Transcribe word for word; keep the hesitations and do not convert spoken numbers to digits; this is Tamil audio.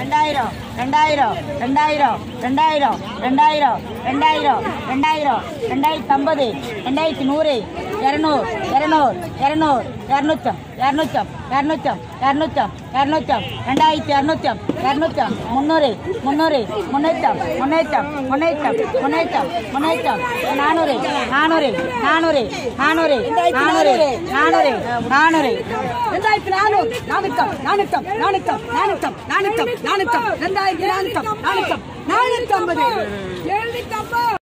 ரெண்டாயிரம் ரெண்டாயிரம் ரெண்டாயிரம் ரெண்டாயிரம் ரெண்டாயிரம் ரெண்டாயிரம் ரெண்டாயிரம் ரெண்டாயிரத்தி ஐம்பது ரெண்டாயிரத்தி நூறு இரநூறு இரநூறு இரநூறு இரநூத்தம் இரநூத்தம் இரநூத்தம் இரநூத்தம் இரநூத்தம் ரெண்டாயிரத்தி இரநூத்தம் இரநூத்தம் முந்நூறு முந்நூறு முன்னூத்தம் முன்னூத்தம் முன்னூத்தம் முன்னூத்தம் முன்னூத்தம் நானூறு நானூறு நானூறு நானூறு நானூறு நானூறு நானூறு ரெண்டாயிரத்தி நானூறு நானூத்தம் நானூத்தம் நானூத்தம் நானூத்தம் நானூத்தம் நானூத்தம் ரெண்டாயிரத்தி நானூத்தம் நானூத்தம் நானூத்தி ஐம்பது எழுநூத்தி ஐம்பது